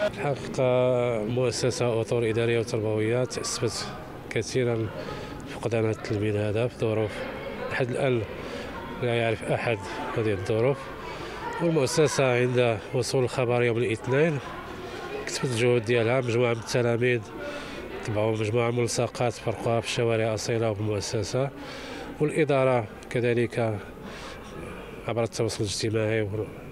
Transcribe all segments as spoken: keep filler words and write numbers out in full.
الحقيقة المؤسسة أطر إدارية وتربوية تأسفت كثيرا فقدان التلميذ هذا في ظروف لحد الآن لا يعرف أحد هذه الظروف. والمؤسسة عند وصول الخبر يوم الاثنين كتبت الجهود ديالها، مجموعة من التلاميذ تبعوا مجموعة من الملصقات فرقوها في الشوارع أصيلة وفي المؤسسة، والإدارة كذلك عبر التواصل الاجتماعي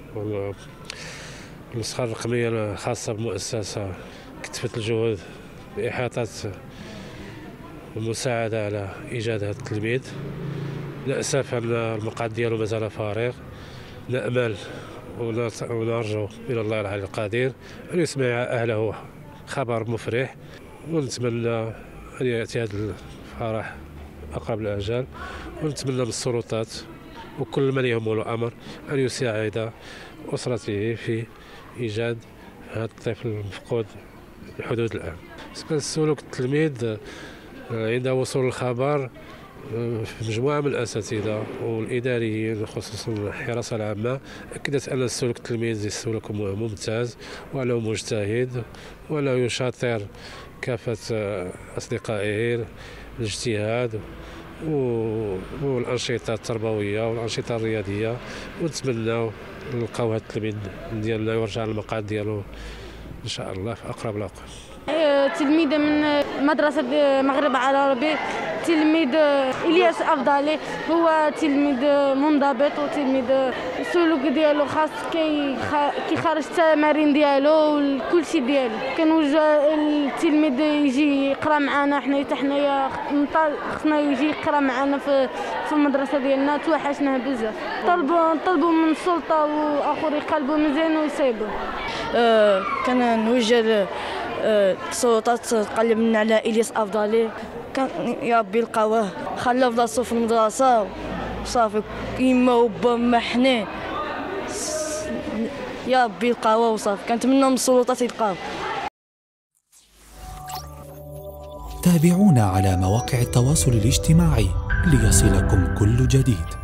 والنسخة الرقمية الخاصة بالمؤسسة كتبت الجهود بإحاطة والمساعدة على إيجاد هذا التلميذ. للأسف أن المقعد ديالو مازال فارغ. نأمل ونرجو إلى الله العلي القدير أن يسمع أهله خبر مفرح، ونتمنى أن يأتي هذا الفرح أقرب الأجال، ونتمنى من السلطات وكل من يهمه الأمر أن يساعد أسرته في إيجاد هذا الطفل المفقود لحدود الآن. بالنسبة لسلوك التلميذ عند وصول الخبر، مجموعة من الأساتذة والإداريين خصوصا الحراسة العامة أكدت أن سلوك التلميذ سلوك ممتاز، وأنه مجتهد، وأنه يشاطر كافة أصدقائه الاجتهاد والأنشطة التربوية والأنشطة الرياضية، ونتمنى نلقاو هذا التلميذ ديالنا ويرجع للمقعد ديالو إن شاء الله في أقرب الوقت. تلميذ من مدرسة مغرب العربي، تلميذ إلياس أفضلي، هو تلميذ منضبط وتلميذ السلوك ديالو خاص كيخرج التمارين ديالو وكل شيء ديالو. كنوجه التلميذ يجي يقرا معنا حنايا حتى حنايا خصنا يجي يقرا معنا في في المدرسة ديالنا، توحشناه بزاف. طلبوا طلبوا من السلطة وآخر يقلبوا مزيان ويصيبوا. أه كنوجه السلطات تقلب لنا على إلياس أفضلي، كان يا ربي يلقاوه، خلى في راسو في المدرسة صافي يما وبا محنين، يا ربي يلقاوه وصافي. كنتمنى من السلطات يلقاوه. تابعونا على مواقع التواصل الاجتماعي ليصلكم كل جديد.